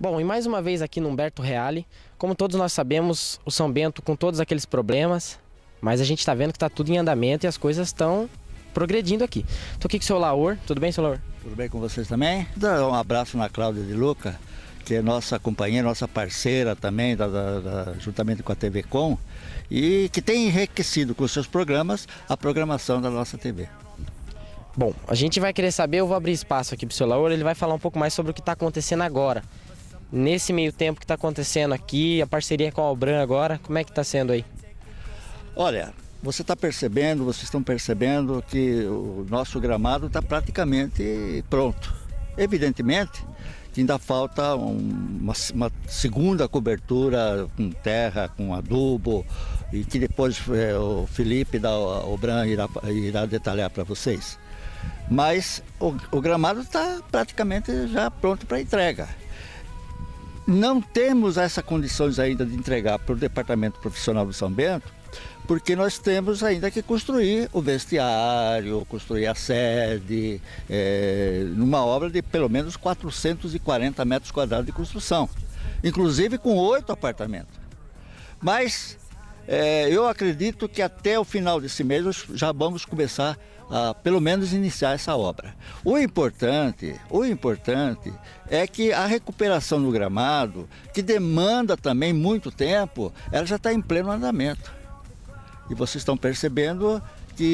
Bom, e mais uma vez aqui no Humberto Reale, como todos nós sabemos, o São Bento com todos aqueles problemas, mas a gente está vendo que está tudo em andamento e as coisas estão progredindo aqui. Estou aqui com o seu Laor, tudo bem, seu Laor? Tudo bem com vocês também? Dá um abraço na Cláudia de Luca, que é nossa companheira, nossa parceira também, juntamente com a TV Com, e que tem enriquecido com os seus programas a programação da nossa TV. Bom, a gente vai querer saber, eu vou abrir espaço aqui para o seu Laor, ele vai falar um pouco mais sobre o que está acontecendo agora. Nesse meio tempo que está acontecendo aqui, a parceria com a Albran agora, como é que está sendo aí? Olha, vocês estão percebendo que o nosso gramado está praticamente pronto. Evidentemente que ainda falta uma segunda cobertura com terra, com adubo, e que depois o Felipe da Albran irá detalhar para vocês. Mas o gramado está praticamente já pronto para entrega. Não temos essas condições ainda de entregar para o Departamento Profissional do São Bento, porque nós temos ainda que construir o vestiário, construir a sede, numa obra de pelo menos 440 metros quadrados de construção, inclusive com 8 apartamentos. Mas eu acredito que até o final desse mês nós já vamos começar a pelo menos iniciar essa obra. O importante é que a recuperação do gramado, que demanda também muito tempo, ela já está em pleno andamento. E vocês estão percebendo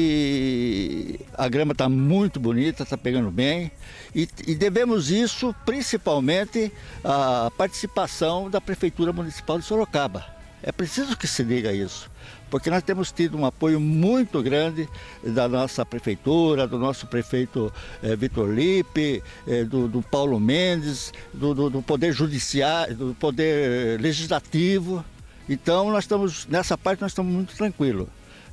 que a grama está muito bonita, está pegando bem, e devemos isso principalmente à participação da Prefeitura Municipal de Sorocaba. É preciso que se diga isso, porque nós temos tido um apoio muito grande da nossa prefeitura, do nosso prefeito Vitor Lippe, do Paulo Mendes, do Poder Judiciário, do Poder Legislativo. Então nessa parte nós estamos muito tranquilos.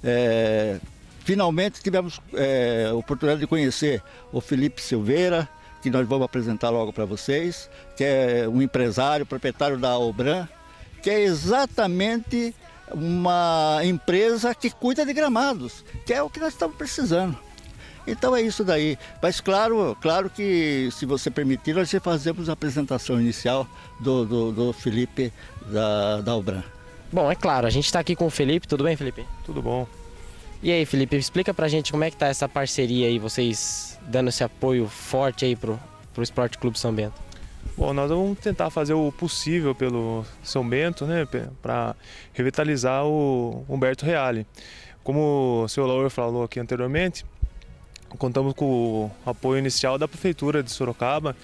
Finalmente tivemos a oportunidade de conhecer o Felipe Silveira, que nós vamos apresentar logo para vocês, que é um empresário, proprietário da Albran, que é exatamente uma empresa que cuida de gramados, que é o que nós estamos precisando. Então é isso daí. Mas claro que, se você permitir, nós fazemos a apresentação inicial do Felipe da Albran. Bom, é claro, a gente está aqui com o Felipe, tudo bem, Felipe? Tudo bom. E aí, Felipe, explica pra gente como é que tá essa parceria aí, vocês dando esse apoio forte aí pro Esporte Clube São Bento. Bom, nós vamos tentar fazer o possível pelo São Bento, né, para revitalizar o Humberto Reale. Como o seu Laor falou aqui anteriormente, contamos com o apoio inicial da Prefeitura de Sorocaba,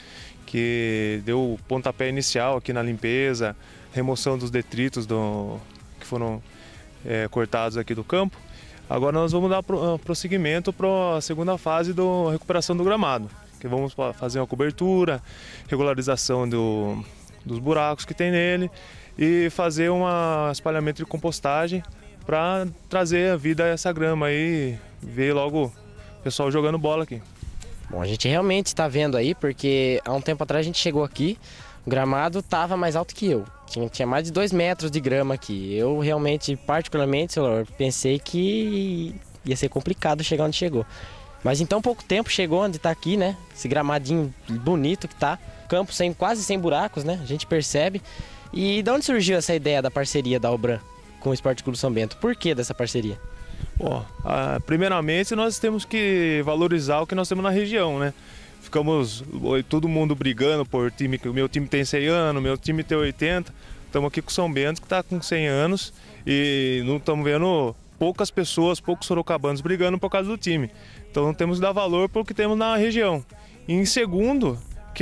que deu o pontapé inicial aqui na limpeza, remoção dos detritos que foram cortados aqui do campo. Agora nós vamos dar prosseguimento para a segunda fase da recuperação do gramado, que vamos fazer uma cobertura, regularização dos buracos que tem nele e fazer um espalhamento de compostagem para trazer a vida a essa grama e ver logo o pessoal jogando bola aqui. Bom, a gente realmente está vendo aí, porque há um tempo atrás a gente chegou aqui, o gramado estava mais alto que eu. Tinha mais de 2 metros de grama aqui. Eu realmente, particularmente, senhor, pensei que ia ser complicado chegar onde chegou. Mas em tão pouco tempo chegou onde está aqui, né? Esse gramadinho bonito que tá. Campo quase sem buracos, né? A gente percebe. E de onde surgiu essa ideia da parceria da Albran com o Esporte Clube São Bento? Por que dessa parceria? Bom, primeiramente nós temos que valorizar o que nós temos na região, né? Ficamos todo mundo brigando por time, que o meu time tem 100 anos, meu time tem 80. Estamos aqui com o São Bento, que está com 100 anos, e não estamos vendo poucas pessoas, poucos sorocabanos brigando por causa do time. Então temos que dar valor para o que temos na região. E em segundo,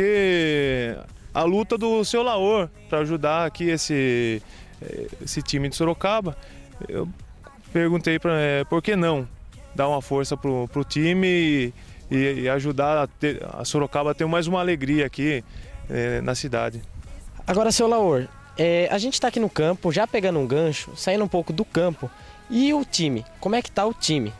que a luta do seu Laor para ajudar aqui esse time de Sorocaba, eu perguntei por que não dar uma força para o time e ajudar a Sorocaba a ter mais uma alegria aqui na cidade. Agora, seu Laor, a gente está aqui no campo, já pegando um gancho, saindo um pouco do campo. E o time? Como é que está o time?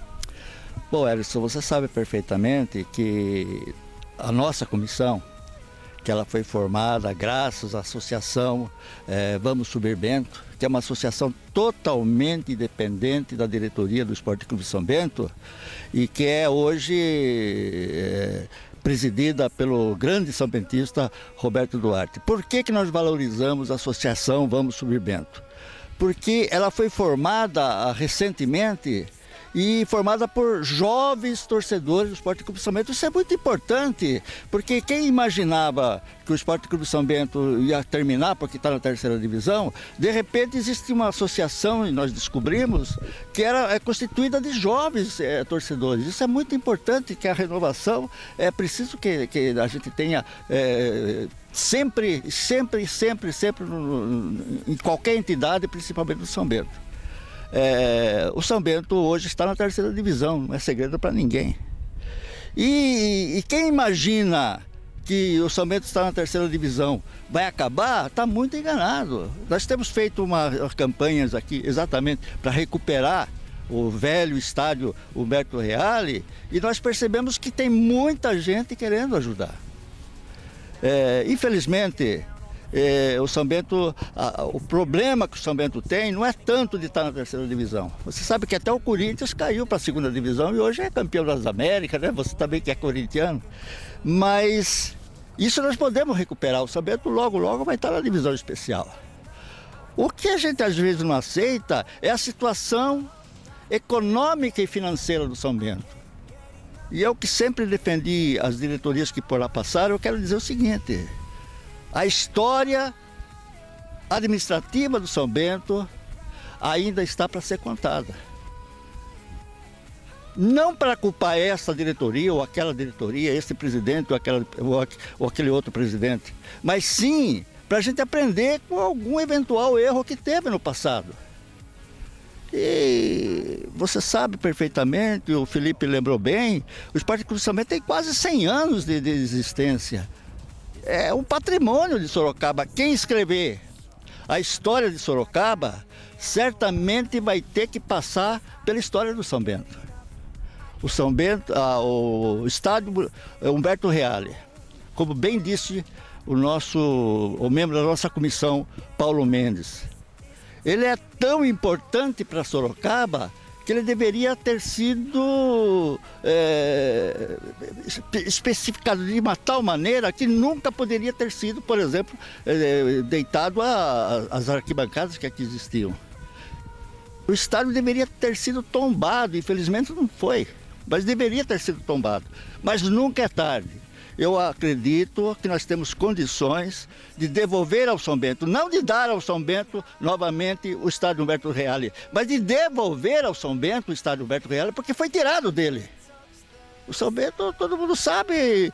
Bom, Ellison, você sabe perfeitamente que a nossa comissão, que ela foi formada graças à associação Vamos Subir Bento, que é uma associação totalmente independente da diretoria do Esporte Clube São Bento e que é hoje presidida pelo grande sambentista Roberto Duarte. Por que nós valorizamos a Associação Vamos Subir Bento? Porque ela foi formada recentemente e formada por jovens torcedores do Esporte Clube São Bento. Isso é muito importante, porque quem imaginava que o Esporte Clube São Bento ia terminar porque está na terceira divisão, de repente existe uma associação, e nós descobrimos, que é constituída de jovens torcedores. Isso é muito importante, que a renovação, é preciso que a gente tenha sempre em qualquer entidade, principalmente no São Bento. O São Bento hoje está na terceira divisão, não é segredo para ninguém. E quem imagina que o São Bento está na terceira divisão vai acabar, está muito enganado. Nós temos feito umas campanhas aqui exatamente para recuperar o velho estádio Humberto Reale, e nós percebemos que tem muita gente querendo ajudar. Infelizmente, o São Bento, o problema que o São Bento tem não é tanto de estar na terceira divisão. Você sabe que até o Corinthians caiu para a segunda divisão e hoje é campeão das Américas, né? Você também que é corintiano. Mas isso nós podemos recuperar. O São Bento logo vai estar na divisão especial. O que a gente às vezes não aceita é a situação econômica e financeira do São Bento. E eu que sempre defendi as diretorias que por lá passaram, eu quero dizer o seguinte: a história administrativa do São Bento ainda está para ser contada. Não para culpar essa diretoria ou aquela diretoria, esse presidente ou aquele outro presidente, mas sim para a gente aprender com algum eventual erro que teve no passado. E você sabe perfeitamente, o Felipe lembrou bem, o Esporte Clube São Bento tem quase 100 anos de existência. É um patrimônio de Sorocaba. Quem escrever a história de Sorocaba, certamente vai ter que passar pela história do São Bento. O São Bento, o estádio Humberto Reale, como bem disse o membro da nossa comissão, Paulo Mendes, ele é tão importante para Sorocaba que ele deveria ter sido especificado de uma tal maneira que nunca poderia ter sido, por exemplo, deitado às arquibancadas que aqui existiam. O estádio deveria ter sido tombado, infelizmente não foi, mas deveria ter sido tombado. Mas nunca é tarde. Eu acredito que nós temos condições de devolver ao São Bento, não de dar ao São Bento novamente o estádio Humberto Reale, mas de devolver ao São Bento o estádio Humberto Reale, porque foi tirado dele. O São Bento, todo mundo sabe,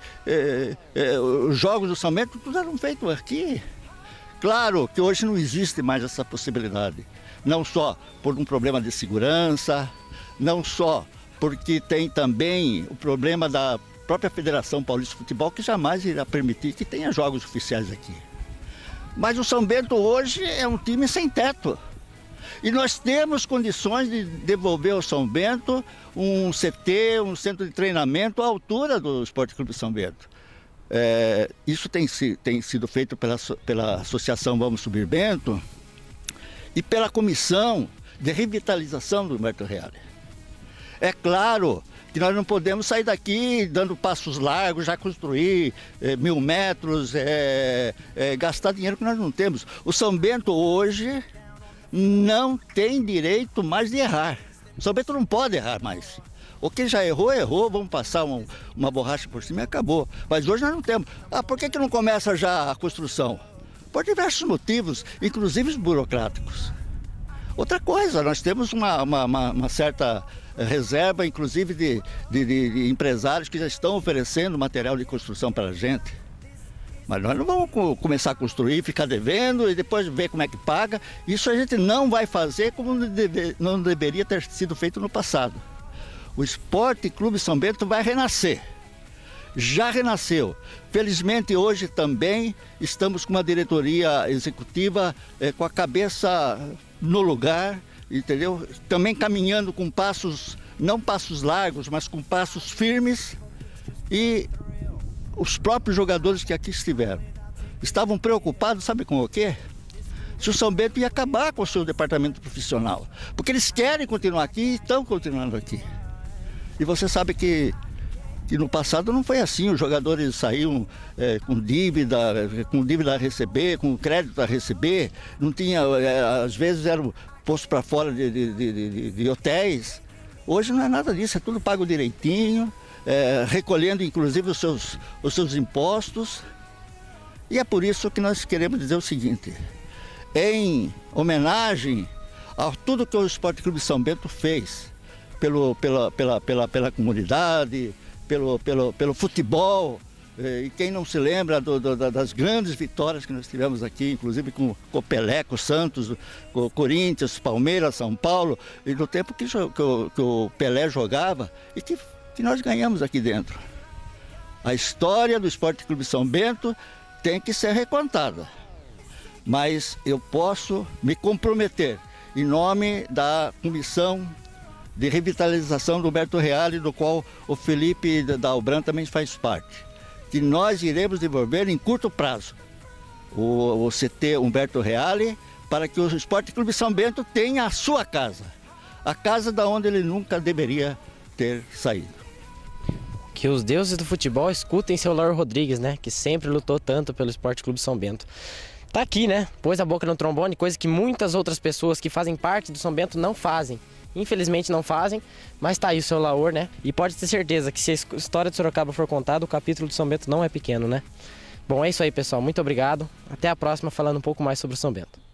os jogos do São Bento tudo eram feitos aqui. Claro que hoje não existe mais essa possibilidade, não só por um problema de segurança, não só porque tem também o problema da própria Federação Paulista de Futebol, que jamais irá permitir que tenha jogos oficiais aqui. Mas o São Bento hoje é um time sem teto. E nós temos condições de devolver ao São Bento um CT, um centro de treinamento à altura do Esporte Clube São Bento. Isso tem sido feito pela Associação Vamos Subir Bento e pela Comissão de Revitalização do Humberto Reale. É claro que nós não podemos sair daqui dando passos largos, já construir 1000 metros, gastar dinheiro que nós não temos. O São Bento hoje não tem direito mais de errar. O São Bento não pode errar mais. O que já errou, vamos passar uma borracha por cima e acabou. Mas hoje nós não temos. Por que não começa já a construção? Por diversos motivos, inclusive burocráticos. Outra coisa, nós temos uma certa reserva, inclusive de empresários que já estão oferecendo material de construção para a gente. Mas nós não vamos começar a construir, ficar devendo e depois ver como é que paga. Isso a gente não vai fazer como não deveria ter sido feito no passado. O Esporte Clube São Bento vai renascer. Já renasceu. Felizmente hoje também estamos com uma diretoria executiva com a cabeça no lugar, entendeu? Também caminhando com passos, não passos largos, mas com passos firmes. E os próprios jogadores que aqui estiveram estavam preocupados, sabe com o quê? Se o São Bento ia acabar com o seu departamento profissional. Porque eles querem continuar aqui e estão continuando aqui. E você sabe que que no passado não foi assim, os jogadores saíam com dívida a receber, com crédito a receber, não tinha, às vezes eram postos para fora de hotéis. Hoje não é nada disso, é tudo pago direitinho, recolhendo inclusive os seus impostos. E é por isso que nós queremos dizer o seguinte: em homenagem a tudo que o Esporte Clube São Bento fez pela comunidade, pelo futebol, e quem não se lembra das grandes vitórias que nós tivemos aqui, inclusive com o Pelé, com o Santos, com o Corinthians, Palmeiras, São Paulo, e do tempo que o Pelé jogava e que nós ganhamos aqui dentro. A história do Esporte Clube São Bento tem que ser recontada, mas eu posso me comprometer em nome da comissão de revitalização do Humberto Reale, do qual o Felipe Dalbran também faz parte, que nós iremos desenvolver em curto prazo o CT Humberto Reale, para que o Esporte Clube São Bento tenha a sua casa, a casa da onde ele nunca deveria ter saído. Que os deuses do futebol escutem seu Lauro Rodrigues, né? Que sempre lutou tanto pelo Esporte Clube São Bento. Tá aqui, né? Pôs a boca no trombone, coisa que muitas outras pessoas que fazem parte do São Bento não fazem. Infelizmente não fazem, mas tá aí o seu Laor, né? E pode ter certeza que se a história de Sorocaba for contada, o capítulo do São Bento não é pequeno, né? Bom, é isso aí, pessoal. Muito obrigado. Até a próxima, falando um pouco mais sobre o São Bento.